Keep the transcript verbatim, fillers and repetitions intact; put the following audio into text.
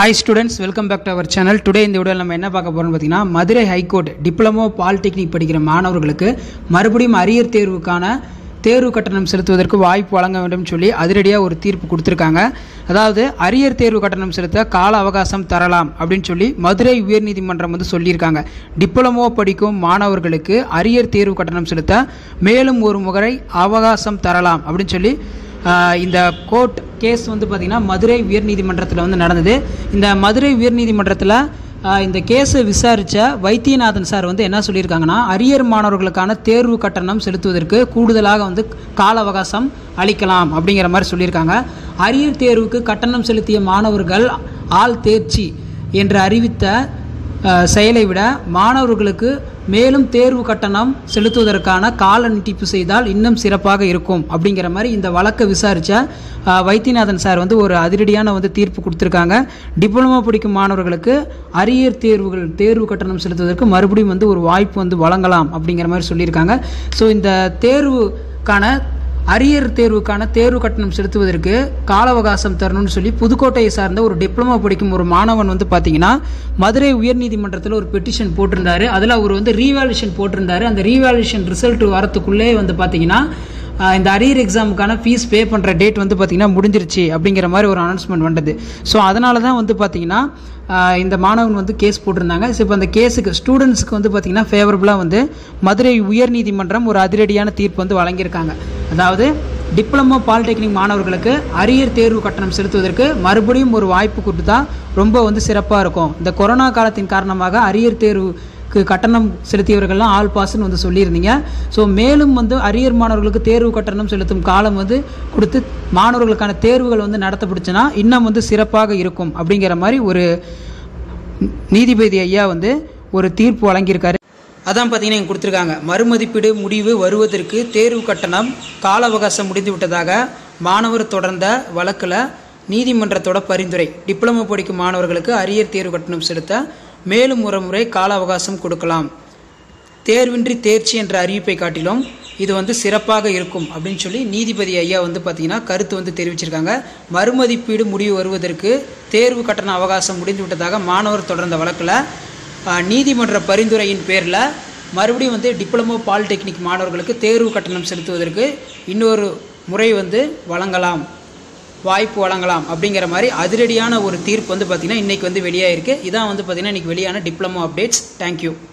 Hi students, welcome back to our channel. Today இந்த வீடியோல நம்ம என்ன பார்க்க போறோம்னு பாத்தீங்கன்னா மதுரை ஹைகோர்ட் டிப்ளமோ பாலிடெக்னிக் படிக்கிற மாணவர்களுக்கு மறுபடியும் அரியர் தேர்வுக்கான தேர்வு கட்டணம் செலுத்துவதற்கு வாய்ப்பு வழங்க வேண்டும் சொல்லி அதிரடியாக ஒரு தீர்ப்பு கொடுத்திருக்காங்க. அதாவது அரியர் தேர்வு கட்டணம் செலுத்த கால அவகாசம் தரலாம் அப்படின்னு சொல்லி மதுரை உயர்நீதிமன்றம் வந்து சொல்லியிருக்காங்க. டிப்ளமோ படிக்கும் மாணவர்களுக்கு அரியர் தேர்வு கட்டணம் செலுத்த மேலும் ஒரு முறை அவகாசம் தரலாம் அப்படின்னு சொல்லி இந்த கோர்ட் கேஸ் வந்து பார்த்திங்கன்னா மதுரை உயர்நீதிமன்றத்தில் வந்து நடந்தது. இந்த மதுரை உயர்நீதிமன்றத்தில் இந்த கேஸை விசாரித்த வைத்தியநாதன் சார் வந்து என்ன சொல்லியிருக்காங்கன்னா, அரியர் மாணவர்களுக்கான தேர்வு கட்டணம் செலுத்துவதற்கு கூடுதலாக வந்து கால அவகாசம் அளிக்கலாம் அப்படிங்கிற மாதிரி சொல்லியிருக்காங்க. அரியர் தேர்வுக்கு கட்டணம் செலுத்திய மாணவர்கள் ஆள் தேர்ச்சி என்று அறிவித்த செயலை விட மாணவர்களுக்கு மேலும் தேர்வு கட்டணம் செலுத்துவதற்கான கால நீட்டிப்பு செய்தால் இன்னும் சிறப்பாக இருக்கும் அப்படிங்கிற மாதிரி இந்த வழக்கை விசாரித்த வைத்தியநாதன் சார் வந்து ஒரு அதிரடியான வந்து தீர்ப்பு கொடுத்துருக்காங்க. டிப்ளமோ படிக்கும் மாணவர்களுக்கு அரியர் தேர்வுகள் தேர்வு கட்டணம் செலுத்துவதற்கு மறுபடியும் வந்து ஒரு வாய்ப்பு வந்து வழங்கலாம் அப்படிங்கிற மாதிரி சொல்லியிருக்காங்க. ஸோ இந்த தேர்வுக்கான அரியர் தேர்வுக்கான தேர்வு கட்டணம் செலுத்துவதற்கு கால அவகாசம் தரணும்னு சொல்லி புதுக்கோட்டையை சார்ந்த ஒரு டிப்ளமோ படிக்கும் ஒரு மாணவன் வந்து பார்த்தீங்கன்னா மதுரை உயர்நீதிமன்றத்தில் ஒரு பெட்டிஷன் போட்டிருந்தாரு. அதில் அவர் வந்து ரீவேல்யூஷன் போட்டிருந்தாரு. அந்த ரீவேல்யூஷன் ரிசல்ட் வரத்துக்குள்ளே வந்து பார்த்தீங்கன்னா இந்த அரியர் எக்ஸாமுக்கான ஃபீஸ் பே பண்ணுற டேட் வந்து பார்த்திங்கன்னா முடிஞ்சிருச்சு அப்படிங்கிற மாதிரி ஒரு அனௌன்ஸ்மெண்ட் வந்தது. ஸோ அதனால தான் வந்து பார்த்திங்கன்னா இந்த மாணவன் வந்து கேஸ் போட்டிருந்தாங்க. ஸோ இப்போ அந்த கேஸுக்கு ஸ்டூடெண்ட்ஸுக்கு வந்து பார்த்திங்கன்னா ஃபேவரபுளாக வந்து மதுரை உயர்நீதிமன்றம் ஒரு அதிரடியான தீர்ப்பு வந்து வழங்கியிருக்காங்க. அதாவது டிப்ளமோ பாலிடெக்னிக் மாணவர்களுக்கு அரியர் தேர்வு கட்டணம் செலுத்துவதற்கு மறுபடியும் ஒரு வாய்ப்பு கொடுத்தா ரொம்ப வந்து சிறப்பாக இருக்கும். இந்த கொரோனா காலத்தின் காரணமாக அரியர் தேர்வு கட்டணம் செலுத்தியவர்கள்லாம் ஆல் பாஸ்ன்னு வந்து சொல்லியிருந்தீங்க. ஸோ மேலும் வந்து அரியர் மாணவர்களுக்கு தேர்வு கட்டணம் செலுத்தும் காலம் வந்து கொடுத்து மாணவர்களுக்கான தேர்வுகள் வந்து நடத்தப்படுச்சுன்னா இன்னும் வந்து சிறப்பாக இருக்கும் அப்படிங்கிற மாதிரி ஒரு நீதிபதி ஐயா வந்து ஒரு தீர்ப்பு வழங்கியிருக்காரு. அதான் பார்த்தீங்கன்னா இங்கே கொடுத்துருக்காங்க. மறுமதிப்பீடு முடிவு வருவதற்கு தேர்வு கட்டணம் கால அவகாசம் முடிந்து விட்டதாக மாணவர் தொடர்ந்த வழக்கில் நீதிமன்றத்தோட பரிந்துரை. டிப்ளமோ படிக்கும் மாணவர்களுக்கு அரியர் தேர்வு கட்டணம் செலுத்த மேலும் ஒரு முறை கால அவகாசம் கொடுக்கலாம். தேர்வின்றி தேர்ச்சி என்ற அறிவிப்பை காட்டிலும் இது வந்து சிறப்பாக இருக்கும் அப்படின்னு சொல்லி நீதிபதி ஐயா வந்து பார்த்தீங்கன்னா கருத்து வந்து தெரிவிச்சிருக்காங்க. மறுமதிப்பீடு முடிவு வருவதற்கு தேர்வு கட்டண அவகாசம் முடிந்து விட்டதாக மாணவர் தொடர்ந்த வழக்கில் நீதிமன்ற பரிந்துரையின் பேரில் மறுபடியும் வந்து டிப்ளமோ பாலிடெக்னிக் மாணவர்களுக்கு தேர்வு கட்டணம் செலுத்துவதற்கு இன்னொரு முறை வந்து வழங்கலாம், வாய்ப்பு வழங்கலாம் அப்படிங்கிற மாதிரி அதிரடியான ஒரு தீர்ப்பு வந்து பார்த்திங்கன்னா இன்றைக்கி வந்து வெளியாகிருக்கு. இதான் வந்து பார்த்திங்கன்னா இன்றைக்கி வெளியான டிப்ளமோ அப்டேட்ஸ். தேங்க்யூ.